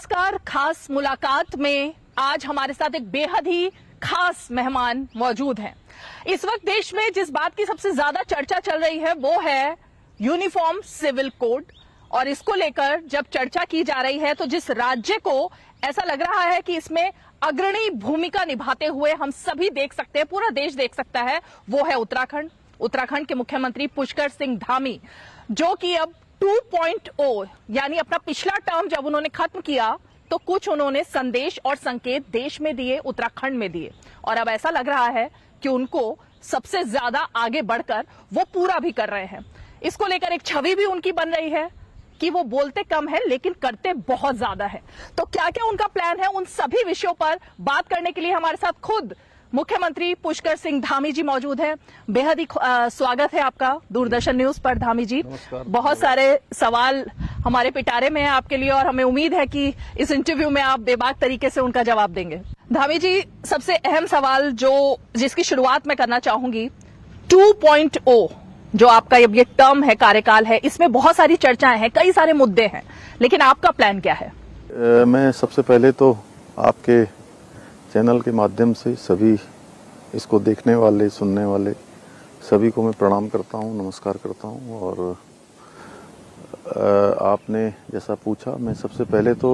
नमस्कार। खास मुलाकात में आज हमारे साथ एक बेहद ही खास मेहमान मौजूद हैं। इस वक्त देश में जिस बात की सबसे ज्यादा चर्चा चल रही है वो है यूनिफॉर्म सिविल कोड, और इसको लेकर जब चर्चा की जा रही है तो जिस राज्य को ऐसा लग रहा है कि इसमें अग्रणी भूमिका निभाते हुए हम सभी देख सकते हैं, पूरा देश देख सकता है, वो है उत्तराखंड। उत्तराखंड के मुख्यमंत्री पुष्कर सिंह धामी, जो कि अब 2.0 यानी अपना पिछला टर्म जब उन्होंने खत्म किया तो कुछ उन्होंने संदेश और संकेत देश में दिए, उत्तराखंड में दिए, और अब ऐसा लग रहा है कि उनको सबसे ज्यादा आगे बढ़कर वो पूरा भी कर रहे हैं। इसको लेकर एक छवि भी उनकी बन रही है कि वो बोलते कम है लेकिन करते बहुत ज्यादा है। तो क्या क्या उनका प्लान है, उन सभी विषयों पर बात करने के लिए हमारे साथ खुद मुख्यमंत्री पुष्कर सिंह धामी जी मौजूद हैं। बेहद ही स्वागत है आपका दूरदर्शन न्यूज पर धामी जी। बहुत सारे सवाल हमारे पिटारे में हैं आपके लिए और हमें उम्मीद है कि इस इंटरव्यू में आप बेबाक तरीके से उनका जवाब देंगे। धामी जी, सबसे अहम सवाल जिसकी शुरुआत मैं करना चाहूंगी, 2.0 जो आपका ये टर्म है, कार्यकाल है, इसमें बहुत सारी चर्चाएं हैं, कई सारे मुद्दे हैं, लेकिन आपका प्लान क्या है? मैं सबसे पहले तो आपके चैनल के माध्यम से सभी इसको देखने वाले, सुनने वाले सभी को मैं प्रणाम करता हूं, नमस्कार करता हूं। और आपने जैसा पूछा, मैं सबसे पहले तो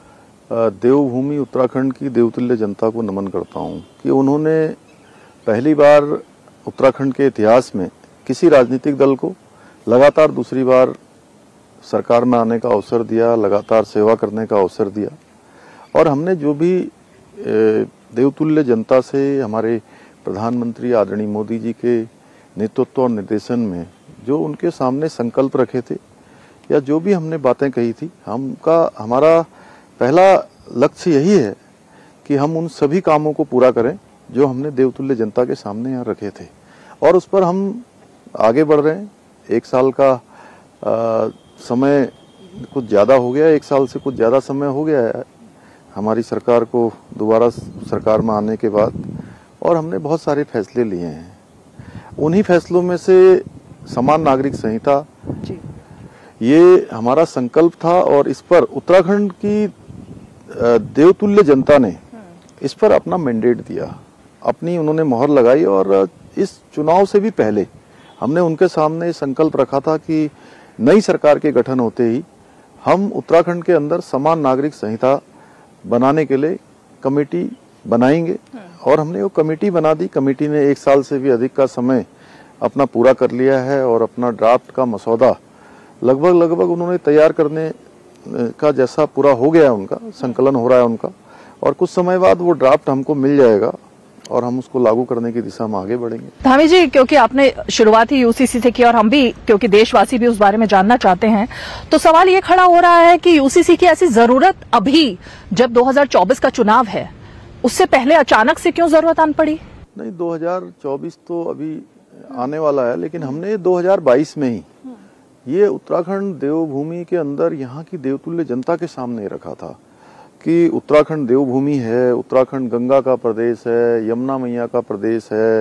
देवभूमि उत्तराखंड की देवतुल्य जनता को नमन करता हूं कि उन्होंने पहली बार उत्तराखंड के इतिहास में किसी राजनीतिक दल को लगातार दूसरी बार सरकार में आने का अवसर दिया, लगातार सेवा करने का अवसर दिया। और हमने जो भी देवतुल्य जनता से हमारे प्रधानमंत्री आदरणीय मोदी जी के नेतृत्व और निर्देशन में जो उनके सामने संकल्प रखे थे या जो भी हमने बातें कही थी, हमारा पहला लक्ष्य यही है कि हम उन सभी कामों को पूरा करें जो हमने देवतुल्य जनता के सामने यहाँ रखे थे, और उस पर हम आगे बढ़ रहे हैं। 1 साल का समय कुछ ज्यादा हो गया, 1 साल से कुछ ज्यादा समय हो गया है हमारी सरकार को दोबारा सरकार में आने के बाद, और हमने बहुत सारे फैसले लिए हैं। उन्हीं फैसलों में से समान नागरिक संहिता जी, ये हमारा संकल्प था, और इस पर उत्तराखंड की देवतुल्य जनता ने इस पर अपना मैंडेट दिया, अपनी उन्होंने मोहर लगाई। और इस चुनाव से भी पहले हमने उनके सामने संकल्प रखा था कि नई सरकार के गठन होते ही हम उत्तराखंड के अंदर समान नागरिक संहिता बनाने के लिए कमेटी बनाएंगे, और हमने वो कमेटी बना दी। कमेटी ने 1 साल से भी अधिक का समय अपना पूरा कर लिया है, और अपना ड्राफ्ट का मसौदा लगभग उन्होंने तैयार करने का जैसा पूरा हो गया है, उनका संकलन हो रहा है उनका, और कुछ समय बाद वो ड्राफ्ट हमको मिल जाएगा और हम उसको लागू करने की दिशा में आगे बढ़ेंगे। धामी जी, क्योंकि आपने शुरुआत ही यूसीसी से की और हम भी, क्योंकि देशवासी भी उस बारे में जानना चाहते हैं, तो सवाल ये खड़ा हो रहा है कि यूसीसी की ऐसी जरूरत अभी जब 2024 का चुनाव है, उससे पहले अचानक से क्यों जरूरत आन पड़ी? नहीं, 2024 तो अभी आने वाला है, लेकिन हमने 2022 में ही ये उत्तराखंड देवभूमि के अंदर यहाँ की देवतुल्य जनता के सामने रखा था कि उत्तराखंड देवभूमि है, उत्तराखंड गंगा का प्रदेश है, यमुना मैया का प्रदेश है,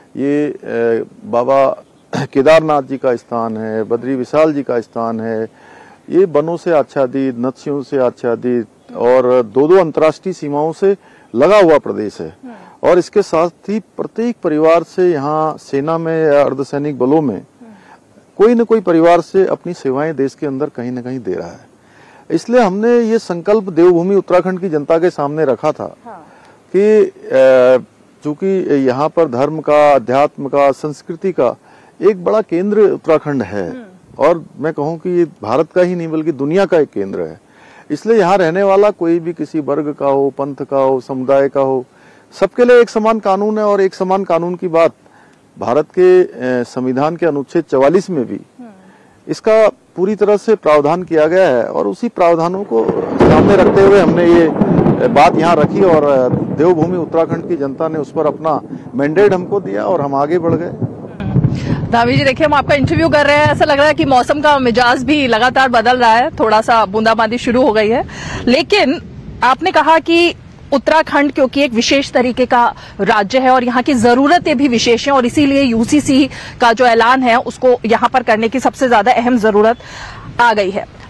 ये बाबा केदारनाथ जी का स्थान है, बद्री विशाल जी का स्थान है, ये वनों से आच्छादित, नदियों से आच्छादित और 2-2 अंतर्राष्ट्रीय सीमाओं से लगा हुआ प्रदेश है। और इसके साथ ही प्रत्येक परिवार से यहाँ सेना में या अर्धसैनिक बलों में कोई न कोई परिवार से अपनी सेवाएं देश के अंदर कहीं न कहीं दे रहा है। इसलिए हमने ये संकल्प देवभूमि उत्तराखंड की जनता के सामने रखा था कि चूंकि यहाँ पर धर्म का, अध्यात्म का, संस्कृति का एक बड़ा केंद्र उत्तराखंड है, और मैं कहूँ कि ये भारत का ही नहीं बल्कि दुनिया का एक केंद्र है। इसलिए यहाँ रहने वाला कोई भी किसी वर्ग का हो, पंथ का हो, समुदाय का हो, सबके लिए एक समान कानून है। और एक समान कानून की बात भारत के संविधान के अनुच्छेद 44 में भी इसका पूरी तरह से प्रावधान किया गया है, और उसी प्रावधानों को सामने रखते हुए हमने ये बात यहाँ रखी, और देवभूमि उत्तराखंड की जनता ने उस पर अपना मैंडेट हमको दिया और हम आगे बढ़ गए। धामी जी, देखिए, हम आपका इंटरव्यू कर रहे हैं, ऐसा लग रहा है कि मौसम का मिजाज भी लगातार बदल रहा है, थोड़ा सा बूंदाबांदी शुरू हो गई है, लेकिन आपने कहा कि उत्तराखंड क्योंकि एक विशेष तरीके का राज्य है और यहाँ की जरूरतें भी विशेष हैं, और इसीलिए यूसीसी का जो ऐलान है उसको यहाँ पर करने की सबसे ज्यादा अहम जरूरत आ गई है।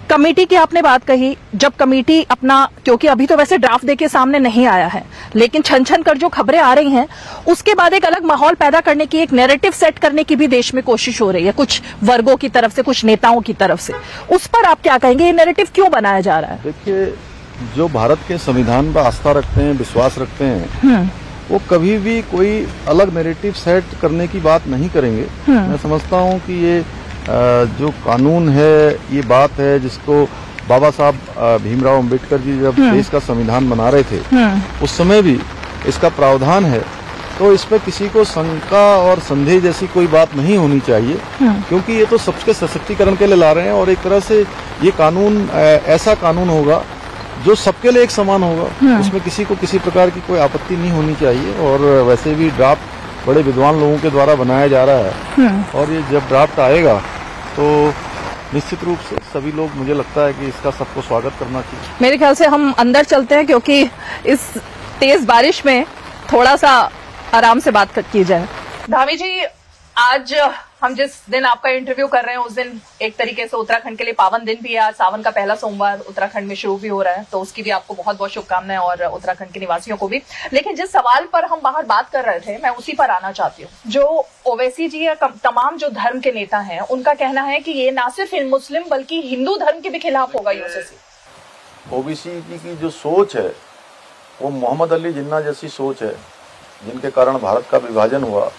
कमेटी की आपने बात कही, जब कमेटी अपना, क्योंकि अभी तो वैसे ड्राफ्ट देके सामने नहीं आया है, लेकिन छन छन कर जो खबरें आ रही हैं उसके बाद एक अलग माहौल पैदा करने की, एक नैरेटिव सेट करने की भी देश में कोशिश हो रही है कुछ वर्गों की तरफ से, कुछ नेताओं की तरफ से। उस पर आप क्या कहेंगे, ये नैरेटिव क्यों बनाया जा रहा है? देखिए, जो भारत के संविधान पर आस्था रखते हैं, विश्वास रखते हैं, वो कभी भी कोई अलग नैरेटिव सेट करने की बात नहीं करेंगे। मैं समझता हूँ कि ये जो कानून है, ये बात है जिसको बाबा साहब भीमराव अंबेडकर जी जब देश का संविधान बना रहे थे उस समय भी इसका प्रावधान है, तो इस पर किसी को शंका और संदेह जैसी कोई बात नहीं होनी चाहिए, क्योंकि ये तो सबके सशक्तिकरण के लिए ला रहे हैं और एक तरह से ये कानून ऐसा कानून होगा जो सबके लिए एक समान होगा, उसमें किसी को किसी प्रकार की कोई आपत्ति नहीं होनी चाहिए। और वैसे भी ड्राफ्ट बड़े विद्वान लोगों के द्वारा बनाया जा रहा है और ये जब ड्राफ्ट आएगा तो निश्चित रूप से सभी लोग, मुझे लगता है कि इसका सबको स्वागत करना चाहिए। मेरे ख्याल से हम अंदर चलते हैं, क्योंकि इस तेज बारिश में थोड़ा सा आराम से बात की जाए। धामी जी, आज हम जिस दिन आपका इंटरव्यू कर रहे हैं उस दिन एक तरीके से उत्तराखंड के लिए पावन दिन भी है। आज सावन का पहला सोमवार उत्तराखंड में शुरू भी हो रहा है, तो उसकी भी आपको बहुत बहुत शुभकामनाएं और उत्तराखंड के निवासियों को भी। लेकिन जिस सवाल पर हम बाहर बात कर रहे थे, मैं उसी पर आना चाहती हूँ। जो ओवैसी जी या तमाम जो धर्म के नेता हैं, उनका कहना है कि ये ना सिर्फ मुस्लिम बल्कि हिंदू धर्म के भी खिलाफ होगा यूसीसी। ओबीसी की जो सोच है वो मोहम्मद अली जिन्ना जैसी सोच है, जिनके कारण भारत का विभाजन हुआ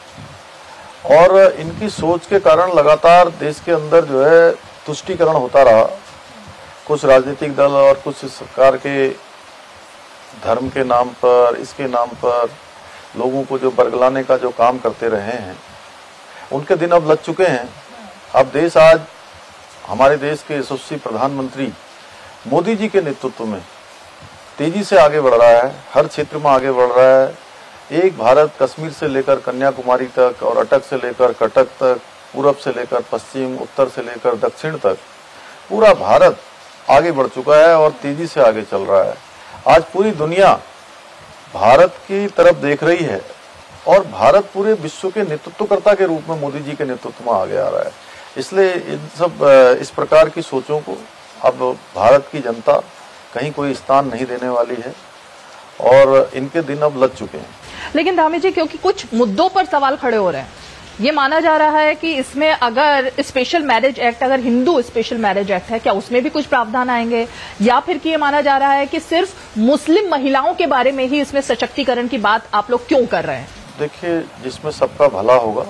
और इनकी सोच के कारण लगातार देश के अंदर जो है तुष्टीकरण होता रहा। कुछ राजनीतिक दल और कुछ सरकार के धर्म के नाम पर, इसके नाम पर लोगों को जो बरगलाने का जो काम करते रहे हैं, उनके दिन अब लग चुके हैं। अब देश आज हमारे देश के यशस्वी प्रधानमंत्री मोदी जी के नेतृत्व में तेजी से आगे बढ़ रहा है, हर क्षेत्र में आगे बढ़ रहा है। एक भारत, कश्मीर से लेकर कन्याकुमारी तक और अटक से लेकर कटक तक, पूरब से लेकर पश्चिम, उत्तर से लेकर दक्षिण तक, पूरा भारत आगे बढ़ चुका है और तेजी से आगे चल रहा है। आज पूरी दुनिया भारत की तरफ देख रही है और भारत पूरे विश्व के नेतृत्वकर्ता के रूप में मोदी जी के नेतृत्व में आगे आ रहा है। इसलिए इन सब इस प्रकार की सोचों को अब भारत की जनता कहीं कोई स्थान नहीं देने वाली है और इनके दिन अब लग चुके हैं। लेकिन धामी जी, क्योंकि कुछ मुद्दों पर सवाल खड़े हो रहे हैं, ये माना जा रहा है कि इसमें अगर स्पेशल मैरिज एक्ट, अगर हिंदू स्पेशल मैरिज एक्ट है, क्या उसमें भी कुछ प्रावधान आएंगे, या फिर कि ये माना जा रहा है कि सिर्फ मुस्लिम महिलाओं के बारे में ही इसमें सशक्तिकरण की बात आप लोग क्यों कर रहे हैं? देखिए, जिसमें सबका भला होगा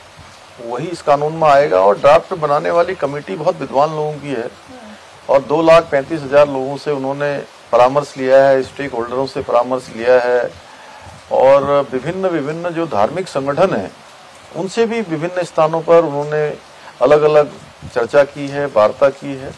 वही इस कानून में आएगा और ड्राफ्ट बनाने वाली कमेटी बहुत विद्वान लोगों की है और 2,35,000 लोगों से उन्होंने परामर्श लिया है, स्टेक होल्डरों से परामर्श लिया है और विभिन्न जो धार्मिक संगठन हैं उनसे भी विभिन्न स्थानों पर उन्होंने अलग अलग चर्चा की है, वार्ता की है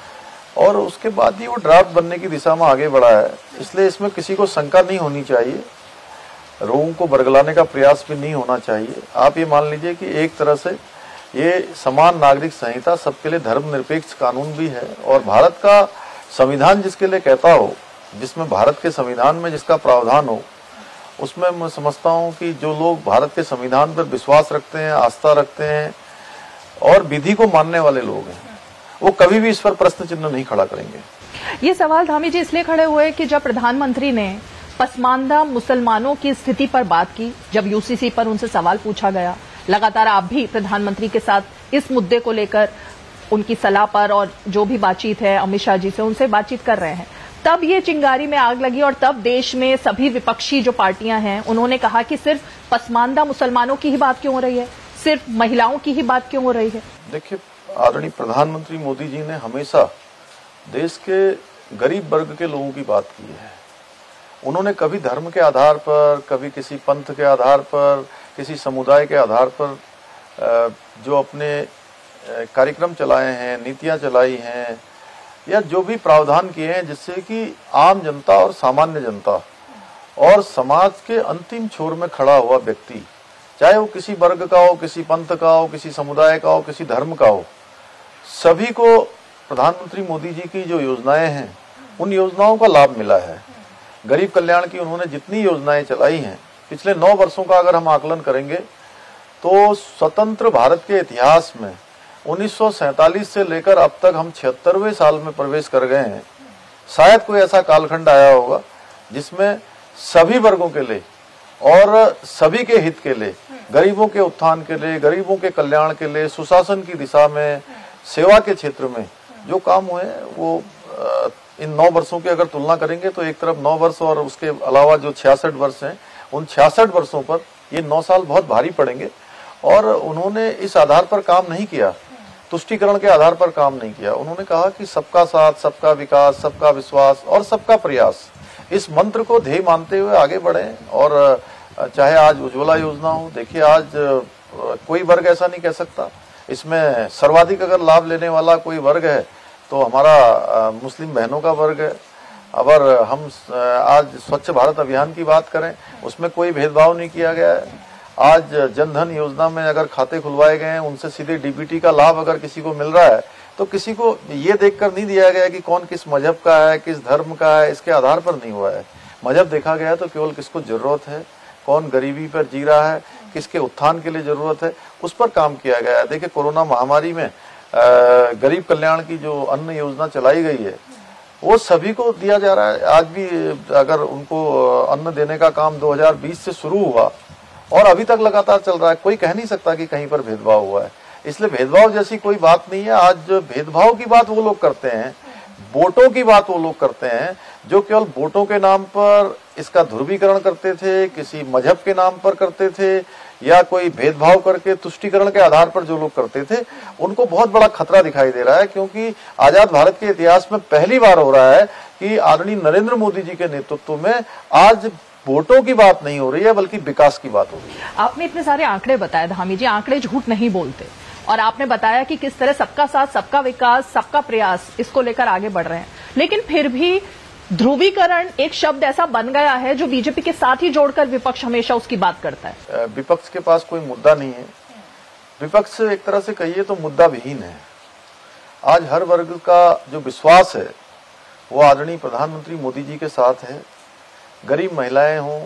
और उसके बाद ही वो ड्राफ्ट बनने की दिशा में आगे बढ़ा है। इसलिए इसमें किसी को शंका नहीं होनी चाहिए, लोगों को बरगलाने का प्रयास भी नहीं होना चाहिए। आप ये मान लीजिए कि एक तरह से ये समान नागरिक संहिता सबके लिए धर्मनिरपेक्ष कानून भी है और भारत का संविधान जिसके लिए कहता हो, जिसमें भारत के संविधान में जिसका प्रावधान हो, उसमें मैं समझता हूं कि जो लोग भारत के संविधान पर विश्वास रखते हैं, आस्था रखते हैं और विधि को मानने वाले लोग हैं, वो कभी भी इस पर प्रश्न चिन्ह नहीं खड़ा करेंगे। ये सवाल धामी जी इसलिए खड़े हुए कि जब प्रधानमंत्री ने पसमानदा मुसलमानों की स्थिति पर बात की, जब यूसीसी पर उनसे सवाल पूछा गया, लगातार आप भी प्रधानमंत्री के साथ इस मुद्दे को लेकर उनकी सलाह पर और जो भी बातचीत है अमित शाह जी से, उनसे बातचीत कर रहे हैं, तब ये चिंगारी में आग लगी और तब देश में सभी विपक्षी जो पार्टियां हैं उन्होंने कहा कि सिर्फ पसमानदा मुसलमानों की ही बात क्यों हो रही है, सिर्फ महिलाओं की ही बात क्यों हो रही है? देखिए, आदरणीय प्रधानमंत्री मोदी जी ने हमेशा देश के गरीब वर्ग के लोगों की बात की है। उन्होंने कभी धर्म के आधार पर, कभी किसी पंथ के आधार पर, किसी समुदाय के आधार पर जो अपने कार्यक्रम चलाए हैं, नीतियां चलाई हैं या जो भी प्रावधान किए हैं, जिससे कि आम जनता और सामान्य जनता और समाज के अंतिम छोर में खड़ा हुआ व्यक्ति, चाहे वो किसी वर्ग का हो, किसी पंथ का हो, किसी समुदाय का हो, किसी धर्म का हो, सभी को प्रधानमंत्री मोदी जी की जो योजनाएं हैं उन योजनाओं का लाभ मिला है। गरीब कल्याण की उन्होंने जितनी योजनाएं चलाई हैं, पिछले 9 वर्षों का अगर हम आकलन करेंगे तो स्वतंत्र भारत के इतिहास में 1947 से लेकर अब तक हम 76वें साल में प्रवेश कर गए हैं। शायद कोई ऐसा कालखंड आया होगा जिसमें सभी वर्गों के लिए और सभी के हित के लिए, गरीबों के उत्थान के लिए, गरीबों के कल्याण के लिए, सुशासन की दिशा में, सेवा के क्षेत्र में जो काम हुए वो इन 9 वर्षों की अगर तुलना करेंगे तो एक तरफ 9 वर्ष और उसके अलावा जो 66 वर्ष हैं, उन 66 वर्षों पर ये 9 साल बहुत भारी पड़ेंगे। और उन्होंने इस आधार पर काम नहीं किया, तुष्टीकरण के आधार पर काम नहीं किया। उन्होंने कहा कि सबका साथ, सबका विकास, सबका विश्वास और सबका प्रयास, इस मंत्र को ध्येय मानते हुए आगे बढ़े। और चाहे आज उज्ज्वला योजना हो, देखिए आज कोई वर्ग ऐसा नहीं कह सकता, इसमें सर्वाधिक अगर लाभ लेने वाला कोई वर्ग है तो हमारा मुस्लिम बहनों का वर्ग है। अगर हम आज स्वच्छ भारत अभियान की बात करें, उसमें कोई भेदभाव नहीं किया गया है। आज जनधन योजना में अगर खाते खुलवाए गए हैं, उनसे सीधे डीबीटी का लाभ अगर किसी को मिल रहा है तो किसी को ये देखकर नहीं दिया गया कि कौन किस मजहब का है, किस धर्म का है, इसके आधार पर नहीं हुआ है। मजहब देखा गया तो केवल किसको जरूरत है, कौन गरीबी पर जी रहा है, किसके उत्थान के लिए जरूरत है, उस पर काम किया गया है। देखिए कोरोना महामारी में गरीब कल्याण की जो अन्न योजना चलाई गई है वो सभी को दिया जा रहा है। आज भी अगर उनको अन्न देने का काम 2020 से शुरू हुआ और अभी तक लगातार चल रहा है, कोई कह नहीं सकता कि कहीं पर भेदभाव हुआ है। इसलिए भेदभाव जैसी कोई बात नहीं है। आज भेदभाव की बात वो लोग करते हैं, वोटों की बात वो लोग करते हैं जो केवल वोटों के नाम पर इसका ध्रुवीकरण करते थे, किसी मजहब के नाम पर करते थे या कोई भेदभाव करके तुष्टीकरण के आधार पर जो लोग करते थे, उनको बहुत बड़ा खतरा दिखाई दे रहा है। क्योंकि आजाद भारत के इतिहास में पहली बार हो रहा है कि आदरणीय नरेंद्र मोदी जी के नेतृत्व में आज वोटों की बात नहीं हो रही है बल्कि विकास की बात हो रही है। आपने इतने सारे आंकड़े बताए धामी जी, आंकड़े झूठ नहीं बोलते, और आपने बताया कि किस तरह सबका साथ, सबका विकास, सबका प्रयास, इसको लेकर आगे बढ़ रहे हैं। लेकिन फिर भी ध्रुवीकरण एक शब्द ऐसा बन गया है जो बीजेपी के साथ ही जोड़कर विपक्ष हमेशा उसकी बात करता है। विपक्ष के पास कोई मुद्दा नहीं है, विपक्ष एक तरह से कहिए तो मुद्दा विहीन है। आज हर वर्ग का जो विश्वास है वो आदरणीय प्रधानमंत्री मोदी जी के साथ है। गरीब महिलाएं हों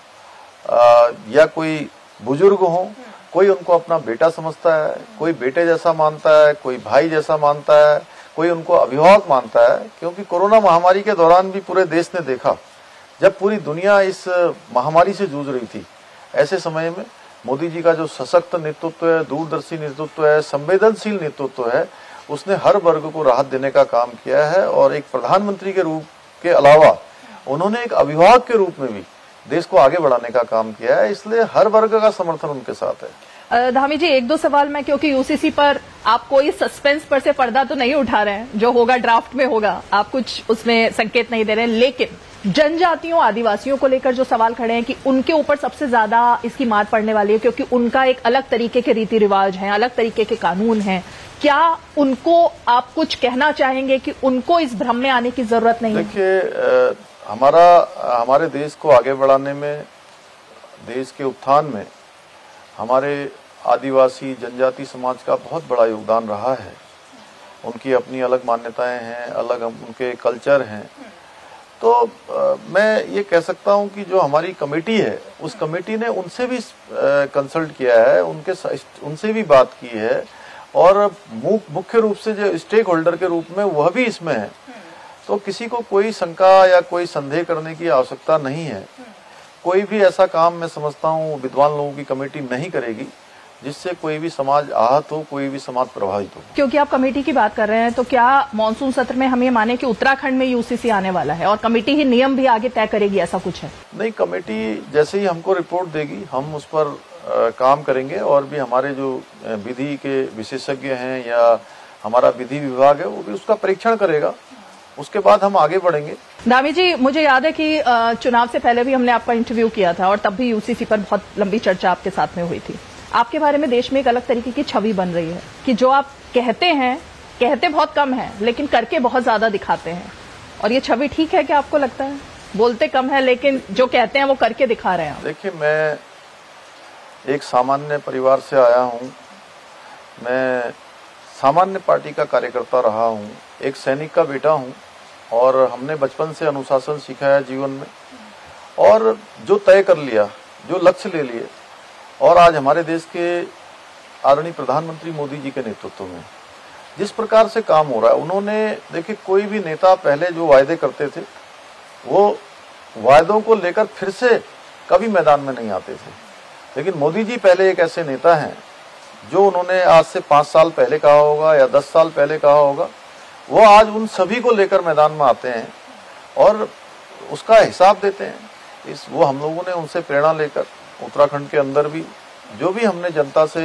या कोई बुजुर्ग हों, कोई उनको अपना बेटा समझता है, कोई बेटे जैसा मानता है, कोई भाई जैसा मानता है, कोई उनको अभिभावक मानता है। क्योंकि कोरोना महामारी के दौरान भी पूरे देश ने देखा, जब पूरी दुनिया इस महामारी से जूझ रही थी, ऐसे समय में मोदी जी का जो सशक्त नेतृत्व है, दूरदर्शी नेतृत्व है, संवेदनशील नेतृत्व है, उसने हर वर्ग को राहत देने का काम किया है। और एक प्रधानमंत्री के रूप के अलावा उन्होंने एक अभिभावक के रूप में भी देश को आगे बढ़ाने का काम किया है। इसलिए हर वर्ग का समर्थन उनके साथ है। धामी जी, एक दो सवाल मैं, क्योंकि यूसीसी पर आप कोई सस्पेंस पर से पर्दा तो नहीं उठा रहे हैं, जो होगा ड्राफ्ट में होगा, आप कुछ उसमें संकेत नहीं दे रहे हैं, लेकिन जनजातियों, आदिवासियों को लेकर जो सवाल खड़े हैं कि उनके ऊपर सबसे ज्यादा इसकी मार पड़ने वाली है, क्योंकि उनका एक अलग तरीके के रीति रिवाज हैं, अलग तरीके के कानून हैं। क्या उनको आप कुछ कहना चाहेंगे कि उनको इस भ्रम में आने की जरूरत नहीं है? देखिए, हमारे देश को आगे बढ़ाने में, देश के उत्थान में हमारे आदिवासी जनजाति समाज का बहुत बड़ा योगदान रहा है। उनकी अपनी अलग मान्यताएं हैं, अलग उनके कल्चर हैं। तो मैं ये कह सकता हूं कि जो हमारी कमेटी है, उस कमेटी ने उनसे भी कंसल्ट किया है, उनसे भी बात की है, और मुख्य रूप से जो स्टेक होल्डर के रूप में वह भी इसमें है। तो किसी को कोई शंका या कोई संदेह करने की आवश्यकता नहीं है। कोई भी ऐसा काम मैं समझता हूँ विद्वान लोगों की कमेटी नहीं करेगी जिससे कोई भी समाज आहत हो, कोई भी समाज प्रभावित हो। क्योंकि आप कमेटी की बात कर रहे हैं, तो क्या मानसून सत्र में हम ये माने कि उत्तराखंड में यूसीसी आने वाला है और कमेटी ही नियम भी आगे तय करेगी, ऐसा कुछ है? नहीं, कमेटी जैसे ही हमको रिपोर्ट देगी हम उस पर काम करेंगे, और भी हमारे जो विधि के विशेषज्ञ हैं या हमारा विधि विभाग है वो भी उसका परीक्षण करेगा, उसके बाद हम आगे बढ़ेंगे। धामी जी, मुझे याद है कि चुनाव से पहले भी हमने आपका इंटरव्यू किया था और तब भी यूसीसी पर बहुत लंबी चर्चा आपके साथ में हुई थी। आपके बारे में देश में एक अलग तरीके की छवि बन रही है कि जो आप कहते बहुत कम है लेकिन करके बहुत ज्यादा दिखाते हैं, और ये छवि ठीक है क्या आपको लगता है? बोलते कम है लेकिन जो कहते हैं वो करके दिखा रहे हैं। देखिए, मैं एक सामान्य परिवार से आया हूँ, मैं सामान्य पार्टी का कार्यकर्ता रहा हूँ, एक सैनिक का बेटा हूँ, और हमने बचपन से अनुशासन सीखा है जीवन में, और जो तय कर लिया, जो लक्ष्य ले लिए, और आज हमारे देश के आदरणीय प्रधानमंत्री मोदी जी के नेतृत्व में जिस प्रकार से काम हो रहा है, उन्होंने देखिए, कोई भी नेता पहले जो वायदे करते थे वो वायदों को लेकर फिर से कभी मैदान में नहीं आते थे, लेकिन मोदी जी पहले एक ऐसे नेता हैं जो उन्होंने आज से 5 साल पहले कहा होगा या 10 साल पहले कहा होगा, वो आज उन सभी को लेकर मैदान में आते हैं और उसका हिसाब देते हैं। वो हम लोगों ने उनसे प्रेरणा लेकर उत्तराखंड के अंदर भी जो भी हमने जनता से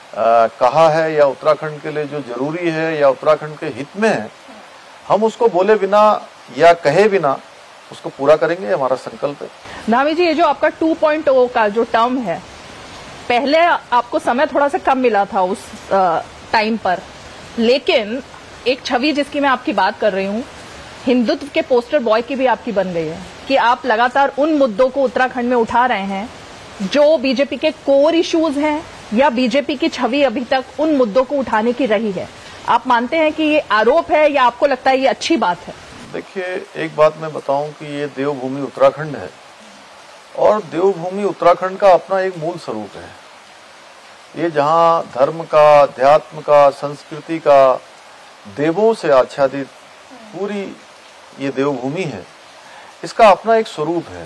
कहा है या उत्तराखंड के लिए जो जरूरी है या उत्तराखंड के हित में है, हम उसको बोले बिना या कहे बिना उसको पूरा करेंगे, हमारा संकल्प है। धामी जी, ये जो आपका 2.0 का जो टर्म है, पहले आपको समय थोड़ा सा कम मिला था उस टाइम पर, लेकिन एक छवि जिसकी मैं आपकी बात कर रही हूँ, हिंदुत्व के पोस्टर बॉय की भी आपकी बन गई है कि आप लगातार उन मुद्दों को उत्तराखंड में उठा रहे हैं जो बीजेपी के कोर इश्यूज हैं, या बीजेपी की छवि अभी तक उन मुद्दों को उठाने की रही है। आप मानते हैं कि ये आरोप है या आपको लगता है ये अच्छी बात है? देखिए, एक बात मैं बताऊं कि ये देवभूमि उत्तराखंड है और देवभूमि उत्तराखंड का अपना एक मूल स्वरूप है। ये जहां धर्म का, अध्यात्म का, संस्कृति का, देवों से आच्छादित पूरी ये देवभूमि है, इसका अपना एक स्वरूप है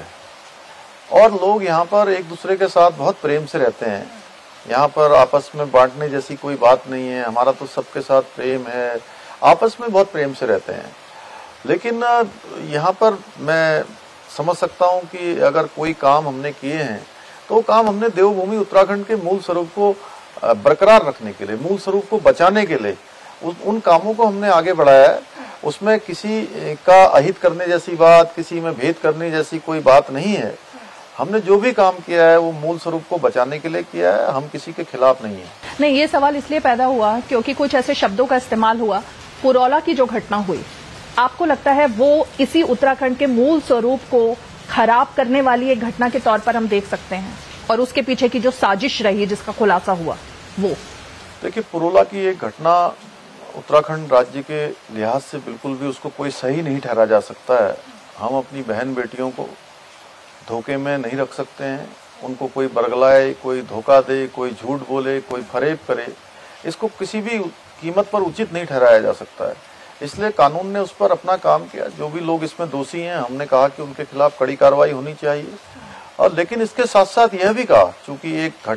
और लोग यहाँ पर एक दूसरे के साथ बहुत प्रेम से रहते हैं। यहाँ पर आपस में बांटने जैसी कोई बात नहीं है, हमारा तो सबके साथ प्रेम है, आपस में बहुत प्रेम से रहते हैं। लेकिन यहाँ पर मैं समझ सकता हूँ कि अगर कोई काम हमने किए हैं तो काम हमने देवभूमि उत्तराखंड के मूल स्वरूप को बरकरार रखने के लिए, मूल स्वरूप को बचाने के लिए उन कामों को हमने आगे बढ़ाया है। उसमें किसी का अहित करने जैसी बात, किसी में भेद करने जैसी कोई बात नहीं है। हमने जो भी काम किया है वो मूल स्वरूप को बचाने के लिए किया है, हम किसी के खिलाफ नहीं है। नहीं, ये सवाल इसलिए पैदा हुआ क्योंकि कुछ ऐसे शब्दों का इस्तेमाल हुआ। पुरौला की जो घटना हुई, आपको लगता है वो इसी उत्तराखंड के मूल स्वरूप को खराब करने वाली एक घटना के तौर पर हम देख सकते हैं, और उसके पीछे की जो साजिश रही जिसका खुलासा हुआ वो? देखिए, पुरौला की एक घटना उत्तराखंड राज्य के लिहाज से बिल्कुल भी उसको कोई सही नहीं ठहरा जा सकता है। हम अपनी बहन बेटियों को धोखे में नहीं रख सकते हैं, उनको कोई बरगलाए, कोई धोखा दे, कोई झूठ बोले, कोई फरेब करे, इसको किसी भी कीमत पर उचित नहीं ठहराया जा सकता है। इसलिए कानून ने उस पर अपना काम किया। जो भी लोग इसमें दोषी हैं, हमने कहा कि उनके खिलाफ कड़ी कार्रवाई होनी चाहिए, और लेकिन इसके साथ साथ यह भी कहा, चूंकि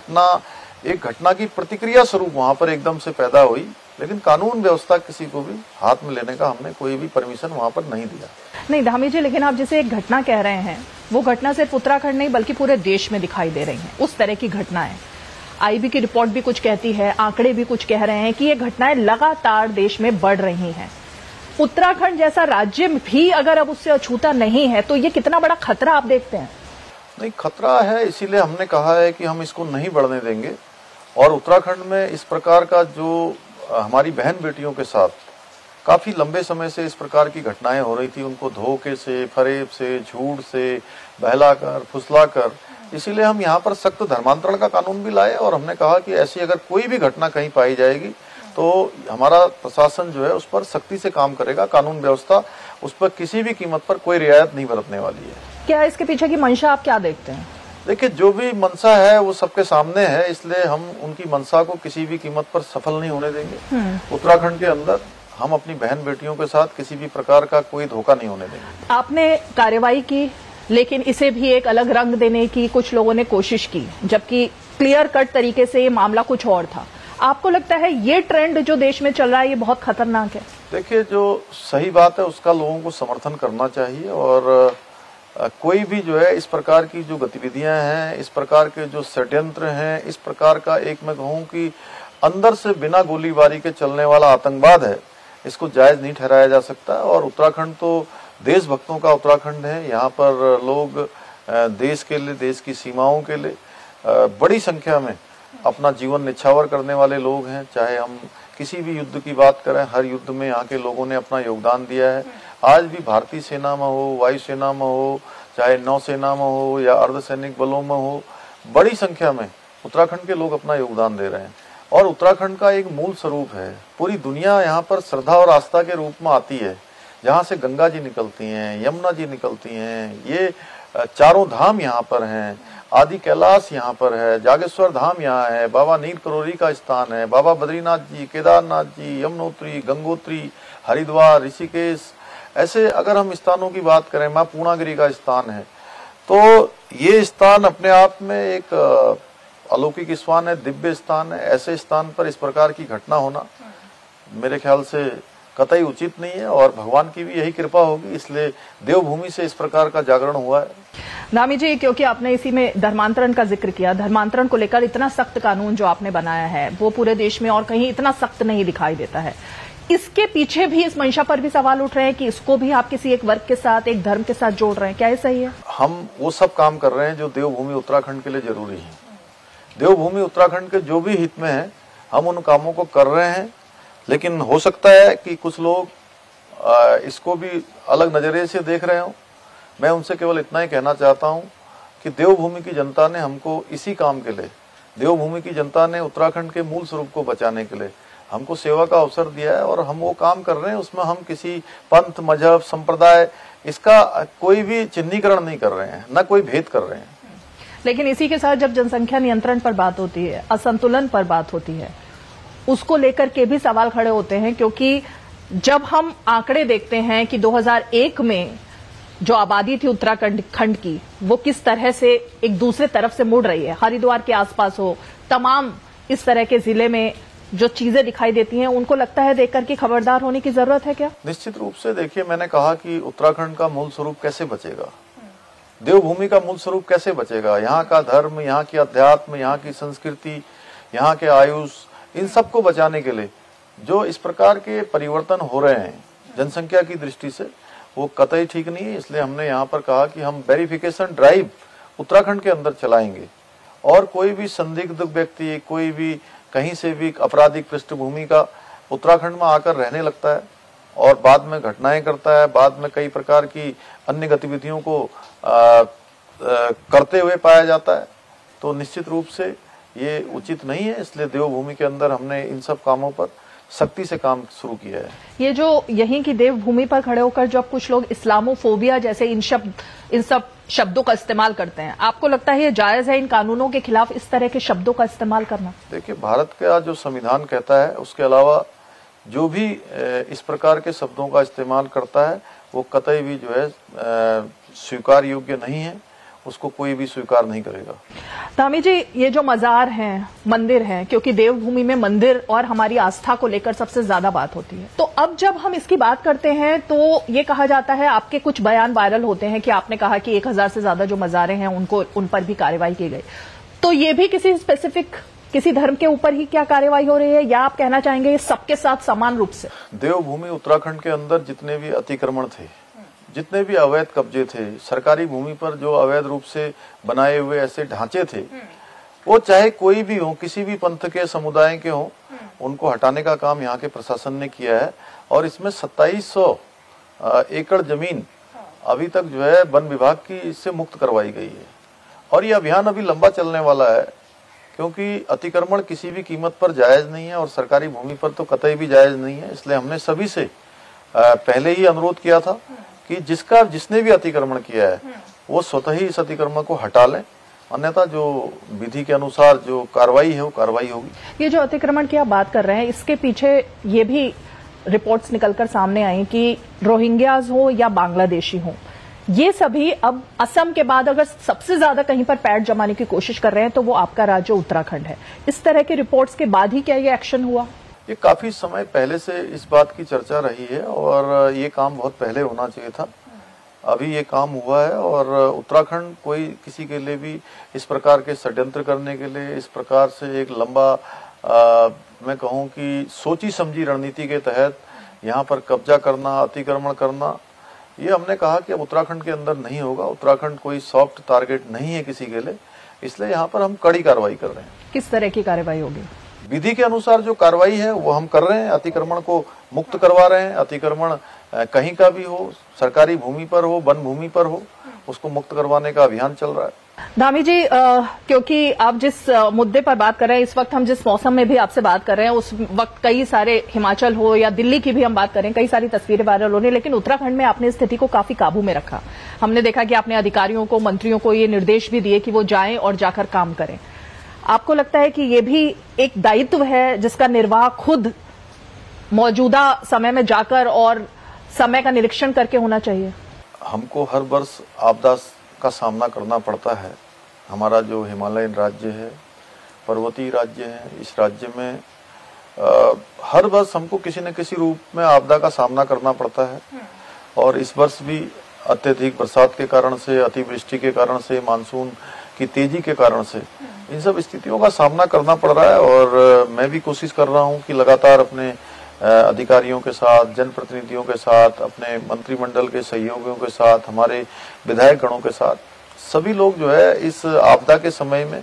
एक घटना की प्रतिक्रिया स्वरूप वहां पर एकदम से पैदा हुई, लेकिन कानून व्यवस्था किसी को भी हाथ में लेने का हमने कोई भी परमिशन वहां पर नहीं दिया। नहीं धामी जी, लेकिन आप जिसे एक घटना कह रहे हैं, वो घटना सिर्फ उत्तराखंड नहीं बल्कि पूरे देश में दिखाई दे रही है। उस तरह की घटनाएं, आईबी की रिपोर्ट भी कुछ कहती है, आंकड़े भी कुछ कह रहे हैं कि ये घटनाएं लगातार देश में बढ़ रही हैं। उत्तराखंड जैसा राज्य भी अगर अब उससे अछूता नहीं है तो ये कितना बड़ा खतरा आप देखते हैं? नहीं, खतरा है, इसीलिए हमने कहा है कि हम इसको नहीं बढ़ने देंगे। और उत्तराखंड में इस प्रकार का जो हमारी बहन बेटियों के साथ काफी लंबे समय से इस प्रकार की घटनाएं हो रही थी, उनको धोखे से, फरेब से, झूठ से, बहलाकर, फुसलाकर, इसीलिए हम यहाँ पर सख्त धर्मांतरण का कानून भी लाए और हमने कहा कि ऐसी अगर कोई भी घटना कहीं पाई जाएगी तो हमारा प्रशासन जो है उस पर सख्ती से काम करेगा। कानून व्यवस्था उस पर किसी भी कीमत पर कोई रियायत नहीं बरतने वाली है। क्या इसके पीछे की मंशा आप क्या देखते हैं? देखिए, जो भी मंशा है वो सबके सामने है, इसलिए हम उनकी मंशा को किसी भी कीमत पर सफल नहीं होने देंगे। उत्तराखंड के अंदर हम अपनी बहन बेटियों के साथ किसी भी प्रकार का कोई धोखा नहीं होने देंगे। आपने कार्रवाई की, लेकिन इसे भी एक अलग रंग देने की कुछ लोगों ने कोशिश की, जबकि क्लियर कट तरीके से ये मामला कुछ और था। आपको लगता है ये ट्रेंड जो देश में चल रहा है ये बहुत खतरनाक है? देखिए, जो सही बात है उसका लोगों को समर्थन करना चाहिए, और कोई भी जो है इस प्रकार की जो गतिविधियां हैं, इस प्रकार के जो षड्यंत्र हैं, इस प्रकार का एक मैं कहूँ कि अंदर से बिना गोलीबारी के चलने वाला आतंकवाद है, इसको जायज नहीं ठहराया जा सकता। और उत्तराखंड तो देशभक्तों का उत्तराखंड है। यहाँ पर लोग देश के लिए, देश की सीमाओं के लिए बड़ी संख्या में अपना जीवन निछावर करने वाले लोग हैं। चाहे हम किसी भी युद्ध की बात करें, हर युद्ध में यहाँ के लोगों ने अपना योगदान दिया है। आज भी भारतीय सेना में हो, वायुसेना में हो, चाहे नौसेना में हो या अर्धसैनिक बलों में हो, बड़ी संख्या में उत्तराखंड के लोग अपना योगदान दे रहे हैं। और उत्तराखंड का एक मूल स्वरूप है। पूरी दुनिया यहाँ पर श्रद्धा और आस्था के रूप में आती है। जहाँ से गंगा जी निकलती हैं, यमुना जी निकलती हैं, ये चारों धाम यहाँ पर हैं, आदि कैलाश यहाँ पर है, जागेश्वर धाम यहाँ है, बाबा नील करोली का स्थान है, बाबा बद्रीनाथ जी, केदारनाथ जी, यमुनोत्री, गंगोत्री, हरिद्वार, ऋषिकेश, ऐसे अगर हम स्थानों की बात करें, मां पूर्णागिरी का स्थान है। तो ये स्थान अपने आप में एक अलौकिक स्थान है, दिव्य स्थान है। ऐसे स्थान पर इस प्रकार की घटना होना मेरे ख्याल से कतई उचित नहीं है और भगवान की भी यही कृपा होगी, इसलिए देवभूमि से इस प्रकार का जागरण हुआ है। धामी जी, क्योंकि आपने इसी में धर्मांतरण का जिक्र किया, धर्मांतरण को लेकर इतना सख्त कानून जो आपने बनाया है वो पूरे देश में और कहीं इतना सख्त नहीं दिखाई देता है। इसके पीछे भी, इस मंशा पर भी सवाल उठ रहे हैं कि इसको भी आप किसी एक वर्ग के साथ, एक धर्म के साथ जोड़ रहे हैं, क्या ये सही है? हम वो सब काम कर रहे हैं जो देवभूमि उत्तराखंड के लिए जरूरी है। देवभूमि उत्तराखंड के जो भी हित में है हम उन कामों को कर रहे हैं, लेकिन हो सकता है कि कुछ लोग इसको भी अलग नजरिए से देख रहे हो। मैं उनसे केवल इतना ही कहना चाहता हूं कि देवभूमि की जनता ने हमको इसी काम के लिए, देवभूमि की जनता ने उत्तराखंड के मूल स्वरूप को बचाने के लिए हमको सेवा का अवसर दिया है और हम वो काम कर रहे हैं। उसमें हम किसी पंथ, मजहब, संप्रदाय, इसका कोई भी चिन्हीकरण नहीं कर रहे हैं, न कोई भेद कर रहे हैं। लेकिन इसी के साथ जब जनसंख्या नियंत्रण पर बात होती है, असंतुलन पर बात होती है, उसको लेकर के भी सवाल खड़े होते हैं, क्योंकि जब हम आंकड़े देखते हैं कि 2001 में जो आबादी थी उत्तराखंड खंड की, वो किस तरह से एक दूसरे तरफ से मुड़ रही है, हरिद्वार के आसपास हो, तमाम इस तरह के जिले में जो चीजें दिखाई देती हैं, उनको लगता है देखकर कि खबरदार होने की जरूरत है क्या? निश्चित रूप से। देखिए, मैंने कहा कि उत्तराखंड का मूल स्वरूप कैसे बचेगा, देवभूमि का मूल स्वरूप कैसे बचेगा, यहाँ का धर्म, यहाँ की अध्यात्म, यहाँ की संस्कृति, यहाँ के आयुष, इन सबको बचाने के लिए जो इस प्रकार के परिवर्तन हो रहे हैं जनसंख्या की दृष्टि से, वो कतई ठीक नहीं है। इसलिए हमने यहाँ पर कहा कि हम वेरिफिकेशन ड्राइव उत्तराखंड के अंदर चलाएंगे और कोई भी संदिग्ध व्यक्ति, कोई भी कहीं से भी आपराधिक पृष्ठभूमि का उत्तराखंड में आकर रहने लगता है और बाद में घटनाएं करता है, बाद में कई प्रकार की अन्य गतिविधियों को करते हुए पाया जाता है, तो निश्चित रूप से ये उचित नहीं है। इसलिए देवभूमि के अंदर हमने इन सब कामों पर सख्ती से काम शुरू किया है। ये जो यहीं की देवभूमि पर खड़े होकर जब कुछ लोग इस्लामोफोबिया जैसे इन सब शब्दों का इस्तेमाल करते हैं, आपको लगता है ये जायज है इन कानूनों के खिलाफ इस तरह के शब्दों का इस्तेमाल करना? देखिए, भारत का जो संविधान कहता है उसके अलावा जो भी इस प्रकार के शब्दों का इस्तेमाल करता है वो कतई भी जो है स्वीकार योग्य नहीं है, उसको कोई भी स्वीकार नहीं करेगा। धामी जी, ये जो मजार हैं, मंदिर हैं, क्योंकि देवभूमि में मंदिर और हमारी आस्था को लेकर सबसे ज्यादा बात होती है, तो अब जब हम इसकी बात करते हैं तो ये कहा जाता है, आपके कुछ बयान वायरल होते हैं कि आपने कहा कि 1000 से ज्यादा जो मजारें हैं उन पर भी कार्रवाई की गई। तो ये भी किसी स्पेसिफिक, किसी धर्म के ऊपर ही क्या कार्रवाई हो रही है, या आप कहना चाहेंगे ये सबके साथ समान रूप से? देवभूमि उत्तराखंड के अंदर जितने भी अतिक्रमण थे, जितने भी अवैध कब्जे थे, सरकारी भूमि पर जो अवैध रूप से बनाए हुए ऐसे ढांचे थे, वो चाहे कोई भी हो, किसी भी पंथ के, समुदाय के हो, उनको हटाने का काम यहाँ के प्रशासन ने किया है। और इसमें 2700 एकड़ जमीन अभी तक जो है वन विभाग की इससे मुक्त करवाई गई है और ये अभियान अभी लंबा चलने वाला है, क्योंकि अतिक्रमण किसी भी कीमत पर जायज नहीं है और सरकारी भूमि पर तो कतई भी जायज नहीं है। इसलिए हमने सभी से पहले ही अनुरोध किया था कि जिसने भी अतिक्रमण किया है वो स्वतः ही इस अतिक्रमण को हटा लें, अन्यथा जो विधि के अनुसार जो कार्रवाई है वो कार्रवाई होगी। ये जो अतिक्रमण की आप बात कर रहे हैं, इसके पीछे ये भी रिपोर्ट्स निकलकर सामने आई कि रोहिंग्याज हो या बांग्लादेशी हो, ये सभी अब असम के बाद अगर सबसे ज्यादा कहीं पर पैर जमाने की कोशिश कर रहे हैं तो वो आपका राज्य उत्तराखंड है। इस तरह के रिपोर्ट्स के बाद ही क्या ये एक्शन हुआ? ये काफी समय पहले से इस बात की चर्चा रही है और ये काम बहुत पहले होना चाहिए था। अभी ये काम हुआ है और उत्तराखंड कोई किसी के लिए भी इस प्रकार के षड्यंत्र करने के लिए, इस प्रकार से एक लंबा मैं कहूँ कि सोची समझी रणनीति के तहत यहाँ पर कब्जा करना, अतिक्रमण करना, ये हमने कहा कि अब उत्तराखंड के अंदर नहीं होगा। उत्तराखंड कोई सॉफ्ट टारगेट नहीं है किसी के लिए, इसलिए यहाँ पर हम कड़ी कार्रवाई कर रहे हैं। किस तरह की कार्रवाई होगी? विधि के अनुसार जो कार्रवाई है वो हम कर रहे हैं। अतिक्रमण को मुक्त करवा रहे हैं। अतिक्रमण कहीं का भी हो, सरकारी भूमि पर हो, वन भूमि पर हो, उसको मुक्त करवाने का अभियान चल रहा है। धामी जी, क्योंकि आप जिस मुद्दे पर बात कर रहे हैं, इस वक्त हम जिस मौसम में भी आपसे बात कर रहे हैं, उस वक्त कई सारे हिमाचल हो या दिल्ली की भी हम बात करें, कई सारी तस्वीरें वायरल हो रही, लेकिन उत्तराखंड में आपने स्थिति को काफी काबू में रखा। हमने देखा कि आपने अधिकारियों को, मंत्रियों को ये निर्देश भी दिए कि वो जाएं और जाकर काम करें। आपको लगता है कि ये भी एक दायित्व है जिसका निर्वाह खुद मौजूदा समय में जाकर और समय का निरीक्षण करके होना चाहिए? हमको हर वर्ष आपदा का सामना करना पड़ता है। हमारा जो हिमालयन राज्य है, पर्वतीय राज्य है, इस राज्य में हर वर्ष हमको किसी न किसी रूप में आपदा का सामना करना पड़ता है। और इस वर्ष भी अत्यधिक बरसात के कारण से, अतिवृष्टि के कारण से, मानसून की तेजी के कारण से इन सब स्थितियों का सामना करना पड़ रहा है। और मैं भी कोशिश कर रहा हूं कि लगातार अपने अधिकारियों के साथ, जनप्रतिनिधियों के साथ, अपने मंत्रिमंडल के सहयोगियों के साथ, हमारे विधायक गणों के साथ, सभी लोग जो है इस आपदा के समय में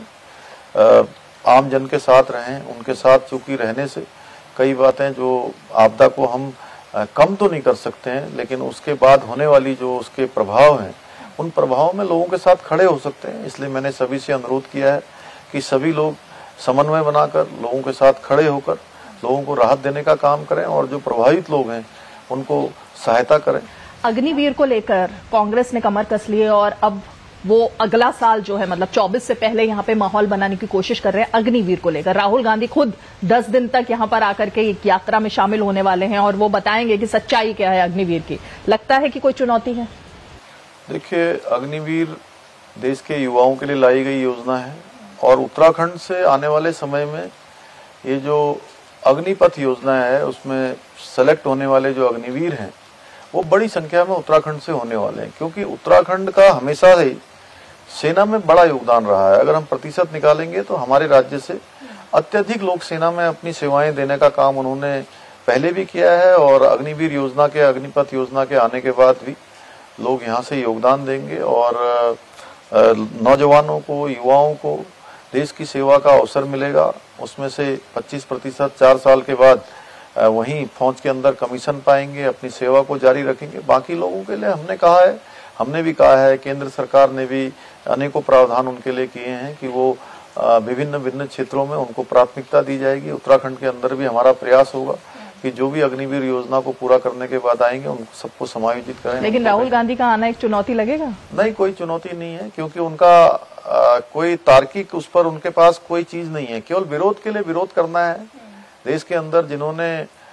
आम जन के साथ रहें। उनके साथ चूंकि रहने से कई बातें, जो आपदा को हम कम तो नहीं कर सकते हैं, लेकिन उसके बाद होने वाली जो उसके प्रभाव हैं, उन प्रभावों में लोगों के साथ खड़े हो सकते हैं। इसलिए मैंने सभी से अनुरोध किया है कि सभी लोग समन्वय बनाकर लोगों के साथ खड़े होकर लोगों को राहत देने का काम करें और जो प्रभावित लोग हैं उनको सहायता करें। अग्निवीर को लेकर कांग्रेस ने कमर कस ली है और अब वो अगला साल जो है, मतलब 24 से पहले यहाँ पे माहौल बनाने की कोशिश कर रहे हैं अग्निवीर को लेकर। राहुल गांधी खुद 10 दिन तक यहाँ पर आकर के एक यात्रा में शामिल होने वाले हैं और वो बताएंगे कि सच्चाई क्या है अग्निवीर की। लगता है कि कोई चुनौती है? देखिए, अग्निवीर देश के युवाओं के लिए लाई गई योजना है और उत्तराखंड से आने वाले समय में ये जो अग्निपथ योजना है, उसमें सेलेक्ट होने वाले जो अग्निवीर हैं वो बड़ी संख्या में उत्तराखंड से होने वाले हैं, क्योंकि उत्तराखंड का हमेशा ही सेना में बड़ा योगदान रहा है। अगर हम प्रतिशत निकालेंगे तो हमारे राज्य से अत्यधिक लोग सेना में अपनी सेवाएं देने का काम उन्होंने पहले भी किया है और अग्निवीर योजना के, अग्निपथ योजना के आने के बाद भी लोग यहाँ से योगदान देंगे और नौजवानों को, युवाओं को देश की सेवा का अवसर मिलेगा। उसमें से 25% 4 साल के बाद वहीं फौज के अंदर कमीशन पाएंगे, अपनी सेवा को जारी रखेंगे। बाकी लोगों के लिए हमने भी कहा है, केंद्र सरकार ने भी अनेकों प्रावधान उनके लिए किए हैं कि वो विभिन्न क्षेत्रों में उनको प्राथमिकता दी जाएगी। उत्तराखंड के अंदर भी हमारा प्रयास होगा कि जो भी अग्निवीर योजना को पूरा करने के बाद आएंगे उन सबको समायोजित करें। लेकिन राहुल गांधी का आना एक चुनौती लगेगा? नहीं, कोई चुनौती नहीं है, क्योंकि उनका कोई तार्किक उस पर उनके पास कोई चीज नहीं है। केवल विरोध के लिए विरोध करना है। देश के अंदर जिन्होंने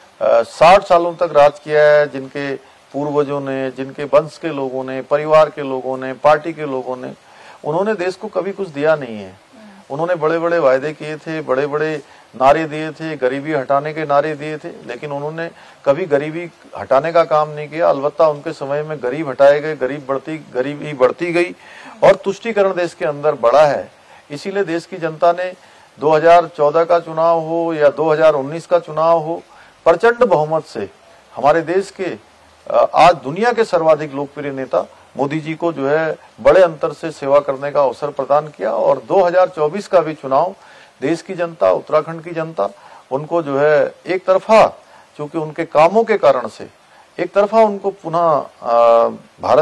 60 सालों तक राज किया है, जिनके पूर्वजों ने, जिनके वंश के लोगों ने, परिवार के लोगों ने, पार्टी के लोगों ने, उन्होंने देश को कभी कुछ दिया नहीं है। उन्होंने बड़े बड़े वायदे किए थे, बड़े बड़े नारे दिए थे, गरीबी हटाने के नारे दिए थे, लेकिन उन्होंने कभी गरीबी हटाने का काम नहीं किया। अलबत्ता उनके समय में गरीब हटाए गए, गरीबी बढ़ती गई और तुष्टीकरण देश के अंदर बढ़ा है। इसीलिए देश की जनता ने 2014 का चुनाव हो या 2019 का चुनाव हो, प्रचंड बहुमत से हमारे देश के आज दुनिया के सर्वाधिक लोकप्रिय नेता मोदी जी को जो है बड़े अंतर से सेवा करने का अवसर प्रदान किया। और 2024 का भी चुनाव देश की जनता, उत्तराखंड की जनता उनको जो है एक तरफा, चूंकि उनके कामों के कारण से एक तरफा उनको पुनः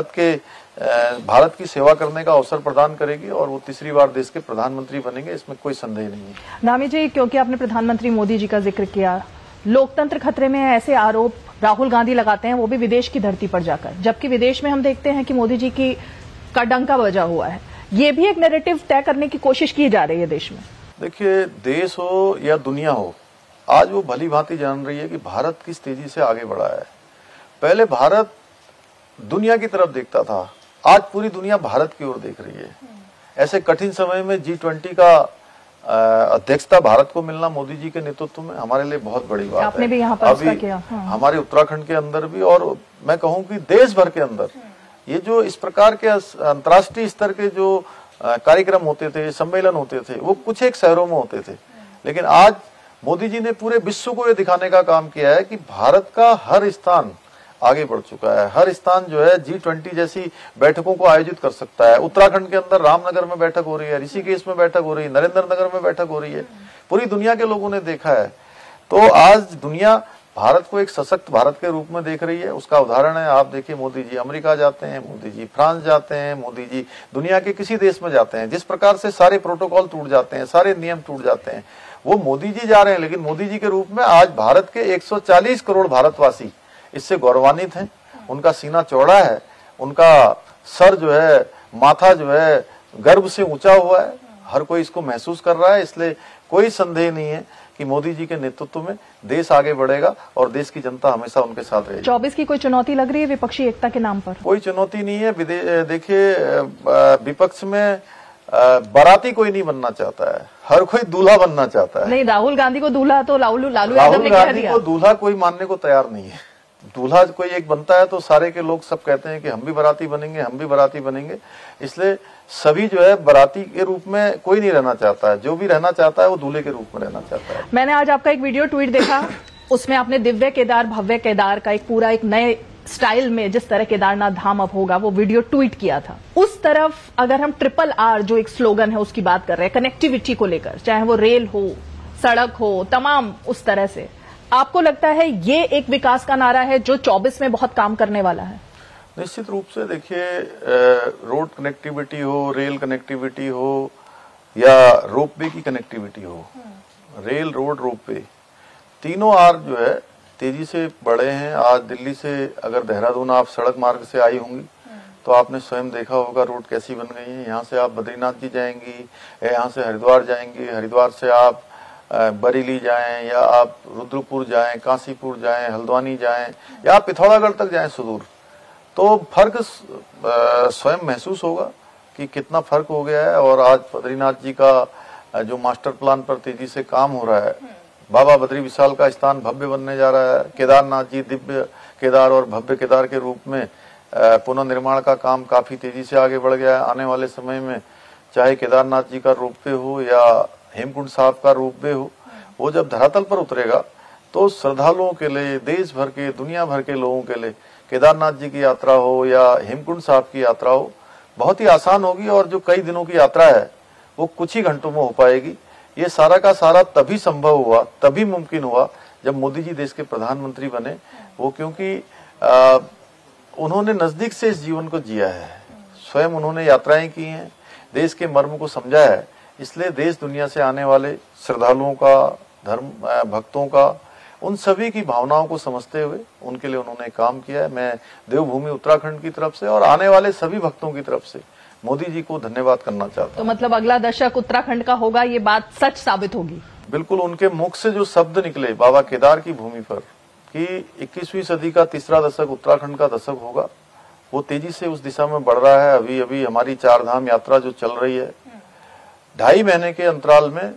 भारत की सेवा करने का अवसर प्रदान करेगी और वो तीसरी बार देश के प्रधानमंत्री बनेंगे, इसमें कोई संदेह नहीं है। धामी जी, क्योंकि आपने प्रधानमंत्री मोदी जी का जिक्र किया, लोकतंत्र खतरे में है, ऐसे आरोप राहुल गांधी लगाते हैं, वो भी विदेश की धरती पर जाकर, जबकि विदेश में हम देखते हैं कि मोदी जी का डंका बजा हुआ है। ये भी एक नैरेटिव तय करने की कोशिश की जा रही है देश में। देखिए, देश हो या दुनिया हो, आज वो भली भांति जान रही है कि भारत किस तेजी से आगे बढ़ा है। पहले भारत दुनिया की तरफ देखता था, आज पूरी दुनिया भारत की ओर देख रही है। ऐसे कठिन समय में G20 का अध्यक्षता भारत को मिलना मोदी जी के नेतृत्व में हमारे लिए बहुत बड़ी बात है। आपने भी यहाँ पर अभी किया। हमारे उत्तराखंड के अंदर भी और मैं कहूँ कि देश भर के अंदर ये जो इस प्रकार के अंतर्राष्ट्रीय स्तर के जो कार्यक्रम होते थे, सम्मेलन होते थे, वो कुछ एक शहरों में होते थे, लेकिन आज मोदी जी ने पूरे विश्व को ये दिखाने का काम किया है कि भारत का हर स्थान आगे बढ़ चुका है। हर स्थान जो है G20 जैसी बैठकों को आयोजित कर सकता है। उत्तराखंड के अंदर रामनगर में बैठक हो रही है, ऋषिकेश में बैठक हो रही है, नरेंद्र नगर में बैठक हो रही है। पूरी दुनिया के लोगों ने देखा है। तो आज दुनिया भारत को एक सशक्त भारत के रूप में देख रही है। उसका उदाहरण है, आप देखिए मोदी जी अमेरिका जाते हैं, मोदी जी फ्रांस जाते हैं, मोदी जी दुनिया के किसी देश में जाते हैं, जिस प्रकार से सारे प्रोटोकॉल टूट जाते हैं, सारे नियम टूट जाते हैं, वो मोदी जी जा रहे हैं। लेकिन मोदी जी के रूप में आज भारत के 140 करोड़ भारतवासी इससे गौरवान्वित हैं। उनका सीना चौड़ा है, उनका सर जो है, माथा जो है गर्व से ऊंचा हुआ है, हर कोई इसको महसूस कर रहा है। इसलिए कोई संदेह नहीं है कि मोदी जी के नेतृत्व में देश आगे बढ़ेगा और देश की जनता हमेशा उनके साथ रहेगी। 24 की कोई चुनौती लग रही है विपक्षी एकता के नाम पर? कोई चुनौती नहीं है। देखिए, विपक्ष में बाराती कोई नहीं बनना चाहता है, हर कोई दूल्हा बनना चाहता है। नहीं, राहुल गांधी को दूल्हा तो लालू यादव ने कह गांधी दिया। को दूल्हा कोई मानने को तैयार नहीं है। दूल्हा कोई एक बनता है तो सारे के लोग सब कहते हैं कि हम भी बाराती बनेंगे, हम भी बाराती बनेंगे। इसलिए सभी जो है बाराती के रूप में कोई नहीं रहना चाहता है। जो भी रहना चाहता है वो दूल्हे के रूप में रहना चाहता है। मैंने आज आपका एक वीडियो ट्वीट देखा, उसमें आपने दिव्य केदार भव्य केदार का एक पूरा एक नए स्टाइल में जिस तरह केदारनाथ धाम अब होगा वो वीडियो ट्वीट किया था। उस तरफ अगर हम RRR जो एक स्लोगन है उसकी बात कर रहे हैं, कनेक्टिविटी को लेकर, चाहे वो रेल हो, सड़क हो, तमाम उस तरह से, आपको लगता है ये एक विकास का नारा है जो 24 में बहुत काम करने वाला है? निश्चित रूप से देखिए, रोड कनेक्टिविटी हो, रेल कनेक्टिविटी हो या रोपवे की कनेक्टिविटी हो, रेल, रोड, रोपवे, तीनों आर जो है तेजी से बढ़े हैं। आज दिल्ली से अगर देहरादून आप सड़क मार्ग से आई होंगी तो आपने स्वयं देखा होगा रोड कैसी बन गई है। यहाँ से आप बद्रीनाथ जी जाएंगी, यहाँ से हरिद्वार जाएंगी, हरिद्वार से आप बरेली जाएं, या आप रुद्रपुर जाएं, काशीपुर जाएं, हल्द्वानी जाएं, या आप पिथौरागढ़ तक जाएं सुदूर, तो फर्क स्वयं महसूस होगा कि कितना फर्क हो गया है। और आज बद्रीनाथ जी का जो मास्टर प्लान पर तेजी से काम हो रहा है, बाबा बद्री विशाल का स्थान भव्य बनने जा रहा है, केदारनाथ जी दिव्य केदार और भव्य केदार के रूप में पुनर्निर्माण का काम काफी तेजी से आगे बढ़ गया है। आने वाले समय में चाहे केदारनाथ जी का रोपवे हो या हेमकुंड साहब का रोपवे हो, वो जब धरातल पर उतरेगा तो श्रद्धालुओं के लिए, देश भर के, दुनिया भर के लोगों के लिए केदारनाथ जी की यात्रा हो या हेमकुंड साहब की यात्रा हो, बहुत ही आसान होगी। और जो कई दिनों की यात्रा है वो कुछ ही घंटों में हो पाएगी। ये सारा का सारा तभी संभव हुआ, तभी मुमकिन हुआ जब मोदी जी देश के प्रधानमंत्री बने। वो क्योंकि उन्होंने नजदीक से इस जीवन को जिया है, स्वयं उन्होंने यात्राएं की हैं, देश के मर्म को समझा है। इसलिए देश दुनिया से आने वाले श्रद्धालुओं का, धर्म भक्तों का, उन सभी की भावनाओं को समझते हुए उनके लिए उन्होंने काम किया है। मैं देवभूमि उत्तराखंड की तरफ से और आने वाले सभी भक्तों की तरफ से मोदी जी को धन्यवाद करना चाहता हूं। तो मतलब अगला दशक उत्तराखंड का होगा, ये बात सच साबित होगी? बिल्कुल। उनके मुख से जो शब्द निकले बाबा केदार की भूमि पर कि 21वीं सदी का तीसरा दशक उत्तराखंड का दशक होगा, वो तेजी से उस दिशा में बढ़ रहा है। अभी अभी हमारी 4 धाम यात्रा जो चल रही है, 2.5 महीने के अंतराल में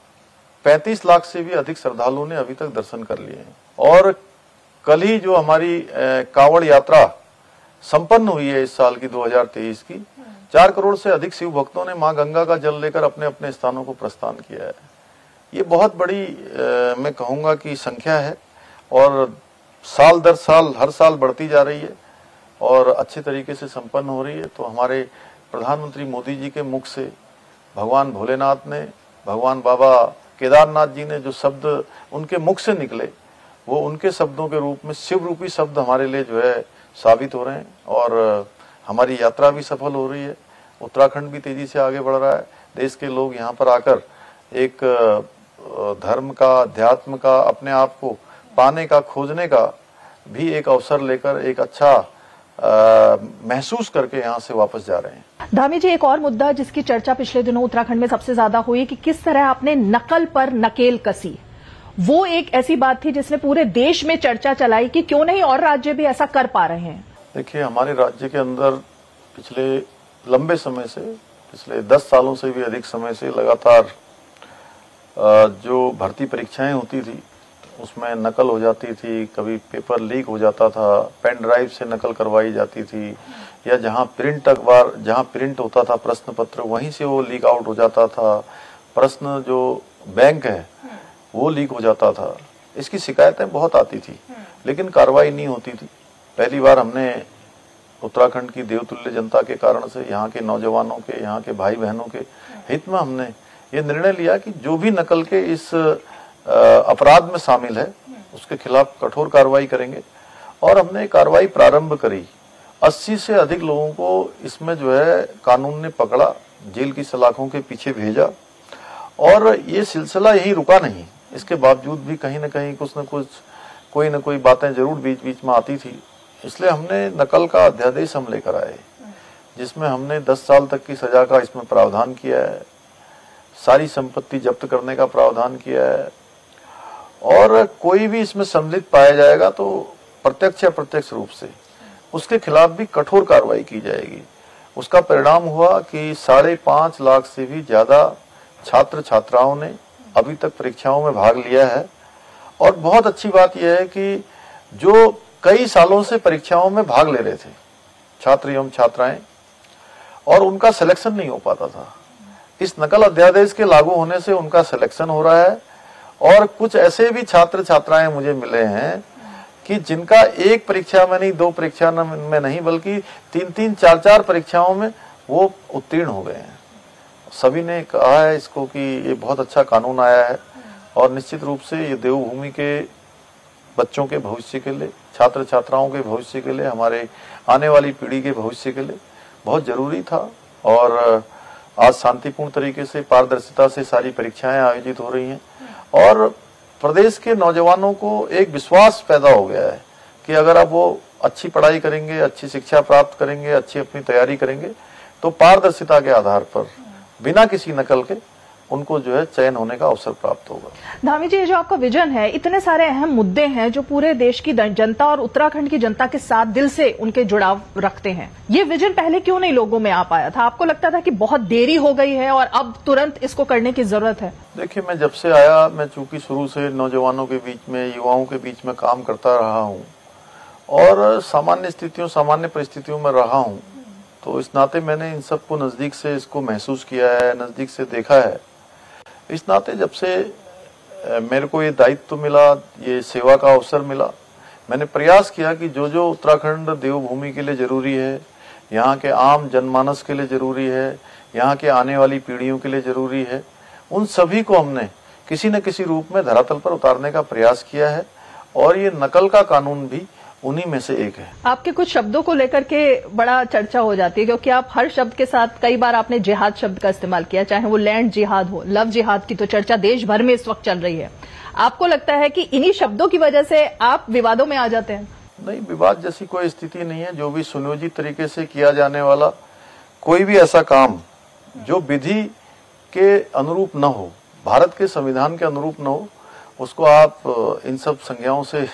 35 लाख से भी अधिक श्रद्धालुओं ने अभी तक दर्शन कर लिए हैं। और कल ही जो हमारी कांवड़ यात्रा संपन्न हुई है इस साल की 2023 की, 4 करोड़ से अधिक शिव भक्तों ने मां गंगा का जल लेकर अपने अपने स्थानों को प्रस्थान किया है। ये बहुत बड़ी मैं कहूंगा कि संख्या है और साल दर साल हर साल बढ़ती जा रही है और अच्छे तरीके से संपन्न हो रही है। तो हमारे प्रधानमंत्री मोदी जी के मुख से भगवान भोलेनाथ ने, भगवान बाबा केदारनाथ जी ने जो शब्द उनके मुख से निकले, वो उनके शब्दों के रूप में शिव रूपी शब्द हमारे लिए जो है साबित हो रहे हैं। और हमारी यात्रा भी सफल हो रही है, उत्तराखंड भी तेजी से आगे बढ़ रहा है। देश के लोग यहाँ पर आकर एक धर्म का, अध्यात्म का, अपने आप को पाने का, खोजने का भी एक अवसर लेकर एक अच्छा महसूस करके यहाँ से वापस जा रहे हैं। धामी जी, एक और मुद्दा जिसकी चर्चा पिछले दिनों उत्तराखंड में सबसे ज्यादा हुई कि किस तरह आपने नकल पर नकेल कसी, वो एक ऐसी बात थी जिसने पूरे देश में चर्चा चलाई कि क्यों नहीं और राज्य भी ऐसा कर पा रहे हैं। देखिए, हमारे राज्य के अंदर पिछले लंबे समय से, पिछले 10 सालों से भी अधिक समय से लगातार जो भर्ती परीक्षाएं होती थी उसमें नकल हो जाती थी। कभी पेपर लीक हो जाता था, पेन ड्राइव से नकल करवाई जाती थी, या जहां प्रिंट अखबार, जहां प्रिंट होता था प्रश्न पत्र, वहीं से वो लीक आउट हो जाता था। प्रश्न जो बैंक है वो लीक हो जाता था। इसकी शिकायतें बहुत आती थी लेकिन कार्रवाई नहीं होती थी। पहली बार हमने उत्तराखंड की देवतुल्य जनता के कारण से, यहाँ के नौजवानों के, यहाँ के भाई बहनों के हित में हमने ये निर्णय लिया कि जो भी नकल के इस अपराध में शामिल है उसके खिलाफ कठोर कार्रवाई करेंगे। और हमने कार्रवाई प्रारंभ करी, 80 से अधिक लोगों को इसमें जो है कानून ने पकड़ा, जेल की सलाखों के पीछे भेजा, और ये सिलसिला यहीं रुका नहीं। इसके बावजूद भी कहीं न कहीं कुछ न कुछ कोई न कोई बातें जरूर बीच बीच में आती थी। इसलिए हमने नकल का अध्यादेश हम लेकर आए, जिसमें हमने 10 साल तक की सजा का इसमें प्रावधान किया है, सारी संपत्ति जब्त करने का प्रावधान किया है, और कोई भी इसमें सम्मिलित पाया जाएगा तो प्रत्यक्ष या अप्रत्यक्ष रूप से उसके खिलाफ भी कठोर कार्रवाई की जाएगी। उसका परिणाम हुआ कि 5.5 लाख से भी ज्यादा छात्र छात्राओं ने अभी तक परीक्षाओं में भाग लिया है। और बहुत अच्छी बात यह है कि जो कई सालों से परीक्षाओं में भाग ले रहे थे छात्र एवं छात्राएं, और उनका सिलेक्शन नहीं हो पाता था, इस नकल अध्यादेश के लागू होने से उनका सिलेक्शन हो रहा है। और कुछ ऐसे भी छात्र छात्राएं मुझे मिले हैं कि जिनका एक परीक्षा में नहीं, 2 परीक्षा में नहीं, बल्कि 3-3, 4-4 परीक्षाओं में वो उत्तीर्ण हो गए हैं। सभी ने कहा है इसको कि ये बहुत अच्छा कानून आया है, और निश्चित रूप से ये देवभूमि के बच्चों के भविष्य के लिए, छात्र छात्राओं के भविष्य के लिए, हमारे आने वाली पीढ़ी के भविष्य के लिए बहुत जरूरी था। और आज शांतिपूर्ण तरीके से, पारदर्शिता से सारी परीक्षाएं आयोजित हो रही हैं, और प्रदेश के नौजवानों को एक विश्वास पैदा हो गया है कि अगर अब वो अच्छी पढ़ाई करेंगे, अच्छी शिक्षा प्राप्त करेंगे, अच्छी अपनी तैयारी करेंगे, तो पारदर्शिता के आधार पर बिना किसी नकल के उनको जो है चयन होने का अवसर प्राप्त होगा। धामी जी, ये जो आपका विजन है, इतने सारे अहम मुद्दे हैं जो पूरे देश की जनता और उत्तराखंड की जनता के साथ दिल से उनके जुड़ाव रखते हैं, ये विजन पहले क्यों नहीं लोगों में आ पाया था? आपको लगता था कि बहुत देरी हो गई है और अब तुरंत इसको करने की जरूरत है? देखिए, मैं जब से आया, मैं चूंकि शुरू से नौजवानों के बीच में, युवाओं के बीच में काम करता रहा हूँ और सामान्य स्थितियों, सामान्य परिस्थितियों में रहा हूँ, तो इस नाते मैंने इन सबको नजदीक से इसको महसूस किया है, नजदीक से देखा है। इस नाते जब से मेरे को ये दायित्व मिला, ये सेवा का अवसर मिला, मैंने प्रयास किया कि जो जो उत्तराखंड देवभूमि के लिए जरूरी है, यहाँ के आम जनमानस के लिए जरूरी है, यहाँ के आने वाली पीढ़ियों के लिए जरूरी है, उन सभी को हमने किसी न किसी रूप में धरातल पर उतारने का प्रयास किया है। और ये नकल का कानून भी उन्हीं में से एक है। आपके कुछ शब्दों को लेकर के बड़ा चर्चा हो जाती है, क्योंकि आप हर शब्द के साथ कई बार आपने जिहाद शब्द का इस्तेमाल किया, चाहे वो लैंड जिहाद हो, लव जिहाद की तो चर्चा देश भर में इस वक्त चल रही है। आपको लगता है कि इन्हीं शब्दों की वजह से आप विवादों में आ जाते हैं? नहीं, विवाद जैसी कोई स्थिति नहीं है। जो भी सुनियोजित तरीके से किया जाने वाला कोई भी ऐसा काम जो विधि के अनुरूप न हो, भारत के संविधान के अनुरूप न हो, उसको आप इन सब संज्ञाओं से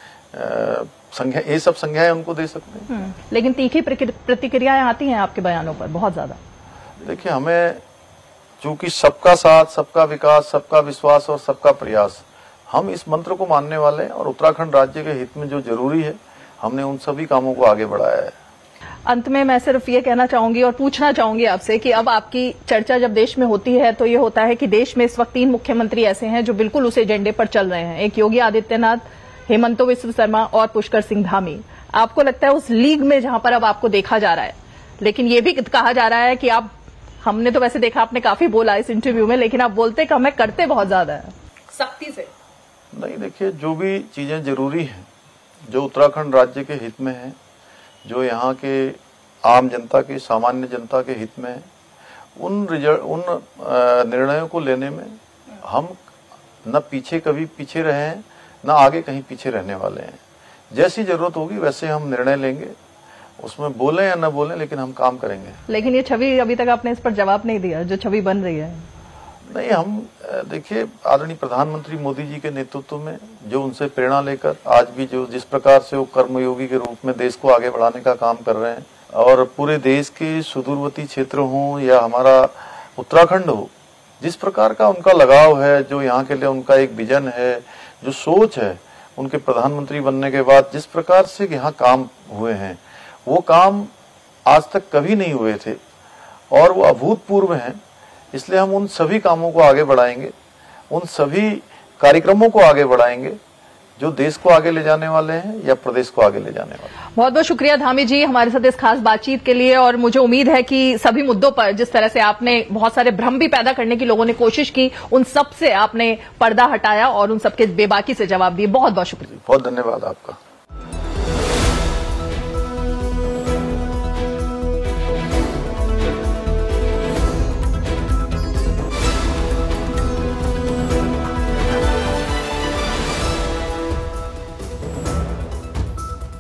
ये सब संज्ञाएं उनको दे सकते हैं। लेकिन तीखी प्रतिक्रियाएं आती हैं आपके बयानों पर बहुत ज्यादा। देखिए, हमें चूंकि सबका साथ, सबका विकास, सबका विश्वास और सबका प्रयास, हम इस मंत्र को मानने वाले हैं, और उत्तराखंड राज्य के हित में जो जरूरी है, हमने उन सभी कामों को आगे बढ़ाया है। अंत में मैं सिर्फ ये कहना चाहूंगी और पूछना चाहूंगी आपसे कि अब आपकी चर्चा जब देश में होती है तो ये होता है कि देश में इस वक्त 3 मुख्यमंत्री ऐसे हैं जो बिल्कुल उस एजेंडे पर चल रहे हैं, एक योगी आदित्यनाथ, हेमंतो विश्व शर्मा और पुष्कर सिंह धामी। आपको लगता है उस लीग में जहां पर अब आपको देखा जा रहा है, लेकिन ये भी कहा जा रहा है कि आप, हमने तो वैसे देखा आपने काफी बोला इस इंटरव्यू में, लेकिन आप बोलते कम है, करते बहुत ज्यादा है, सख्ती से। नहीं, देखिए, जो भी चीजें जरूरी हैं, जो उत्तराखंड राज्य के हित में है, जो यहाँ के आम जनता के, सामान्य जनता के हित में है, उन निर्णयों को लेने में हम न पीछे कभी पीछे रहे हैं, न आगे कहीं पीछे रहने वाले हैं। जैसी जरूरत होगी वैसे हम निर्णय लेंगे, उसमें बोले या न बोले, लेकिन हम काम करेंगे। लेकिन ये छवि, अभी तक आपने इस पर जवाब नहीं दिया, जो छवि बन रही है। नहीं, हम देखिए, आदरणीय प्रधानमंत्री मोदी जी के नेतृत्व में जो उनसे प्रेरणा लेकर आज भी जो जिस प्रकार से वो कर्मयोगी के रूप में देश को आगे बढ़ाने का काम कर रहे हैं, और पूरे देश के सुदूरवर्ती क्षेत्र हों या हमारा उत्तराखंड हो, जिस प्रकार का उनका लगाव है, जो यहाँ के लिए उनका एक विजन है, जो सोच है उनके प्रधानमंत्री बनने के बाद, जिस प्रकार से यहाँ काम हुए हैं, वो काम आज तक कभी नहीं हुए थे और वो अभूतपूर्व हैं। इसलिए हम उन सभी कामों को आगे बढ़ाएंगे, उन सभी कार्यक्रमों को आगे बढ़ाएंगे जो देश को आगे ले जाने वाले हैं या प्रदेश को आगे ले जाने वाले हैं। बहुत बहुत शुक्रिया धामी जी हमारे साथ इस खास बातचीत के लिए। और मुझे उम्मीद है कि सभी मुद्दों पर जिस तरह से आपने बहुत सारे भ्रम भी पैदा करने की लोगों ने कोशिश की, उन सब से आपने पर्दा हटाया और उन सबके बेबाकी से जवाब दिए। बहुत बहुत शुक्रिया। बहुत धन्यवाद आपका।